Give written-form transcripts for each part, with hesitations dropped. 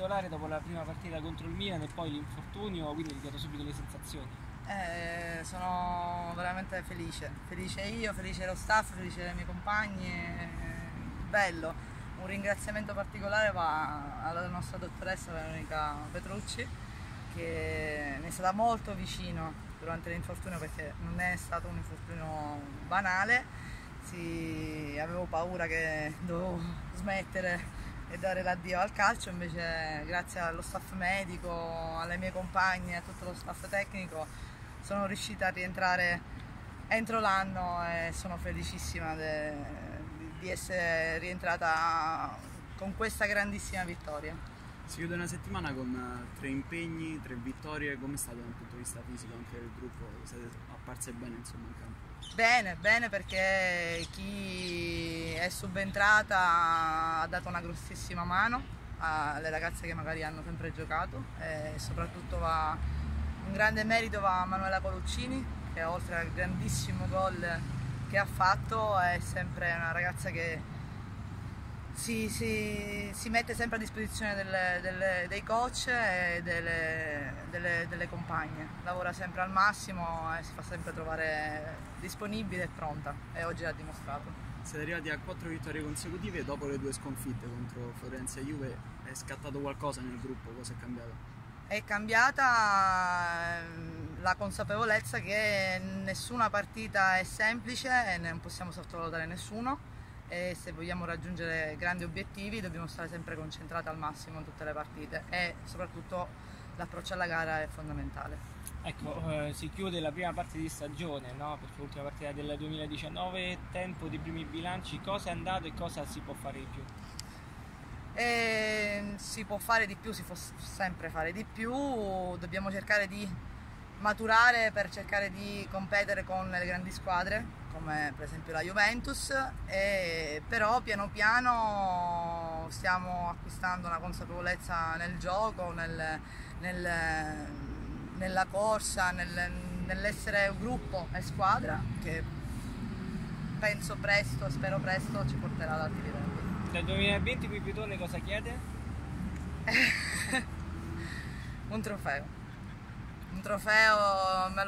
titolare dopo la prima partita contro il Milan e poi l'infortunio, quindi ti chiedo subito le sensazioni. Sono veramente felice io, felice lo staff, felice le mie compagne, bello. Un ringraziamento particolare va alla nostra dottoressa Veronica Petrucci, che mi è stata molto vicino durante l'infortunio, perché non è stato un infortunio banale. Avevo paura che dovevo smettere e dare l'addio al calcio, invece grazie allo staff medico, alle mie compagne e a tutto lo staff tecnico sono riuscita a rientrare entro l'anno e sono felicissima di essere rientrata con questa grandissima vittoria. Si chiude una settimana con 3 impegni, 3 vittorie. Com'è stato dal punto di vista fisico anche del gruppo? Siete apparse bene insomma in campo? Bene, perché chi è subentrata ha dato una grossissima mano alle ragazze che magari hanno sempre giocato, e soprattutto un grande merito va a Manuela Coluccini, che oltre al grandissimo gol che ha fatto è sempre una ragazza che si mette sempre a disposizione dei coach e delle compagne, lavora sempre al massimo e si fa sempre trovare disponibile e pronta, e oggi l'ha dimostrato. Siete arrivati a 4 vittorie consecutive dopo le 2 sconfitte contro Florenza e Juve. È scattato qualcosa nel gruppo? Cosa è cambiato? È cambiata la consapevolezza che nessuna partita è semplice e non possiamo sottovalutare nessuno, e se vogliamo raggiungere grandi obiettivi dobbiamo stare sempre concentrati al massimo in tutte le partite, e soprattutto l'approccio alla gara è fondamentale. Ecco, si chiude la prima parte di stagione, no? Perché l'ultima partita del 2019, tempo dei primi bilanci, cosa è andato e cosa si può fare di più? Si può fare di più, si può sempre fare di più, dobbiamo cercare di maturare per cercare di competere con le grandi squadre come per esempio la Juventus, però piano piano stiamo acquistando una consapevolezza nel gioco, nella corsa, nell'essere un gruppo e squadra, che penso presto, spero presto, ci porterà ad alti livelli. Nel 2020 Pipitone cosa chiede? Un trofeo. Un trofeo me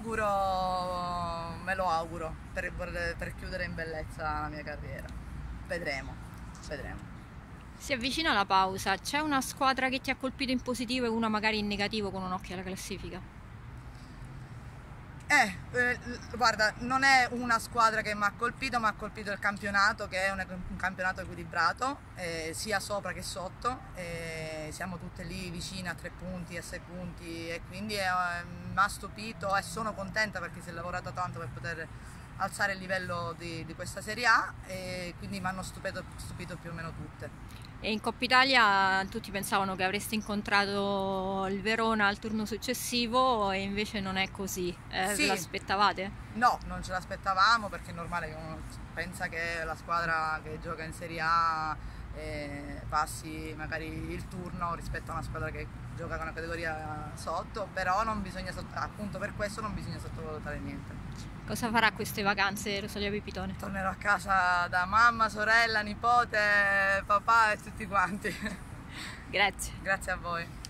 lo auguro per chiudere in bellezza la mia carriera. Vedremo. Si avvicina la pausa, c'è una squadra che ti ha colpito in positivo e una magari in negativo con un occhio alla classifica? Guarda, non è una squadra che mi ha colpito il campionato, che è un campionato equilibrato, sia sopra che sotto, siamo tutte lì vicine a 3 punti, a 6 punti, e quindi mi ha stupito e sono contenta perché si è lavorato tanto per poter alzare il livello di questa Serie A, e quindi mi hanno stupito più o meno tutte. E in Coppa Italia tutti pensavano che avreste incontrato il Verona al turno successivo e invece non è così. Sì. Ve l'aspettavate? No, non ce l'aspettavamo, perché è normale che uno pensa che la squadra che gioca in Serie A passi magari il turno rispetto a una squadra che gioca con una categoria sotto, però non bisogna appunto per questo non bisogna sottovalutare niente. Cosa farà queste vacanze Rosalia Pipitone? Tornerò a casa da mamma, sorella, nipote, papà e tutti quanti. Grazie. Grazie a voi.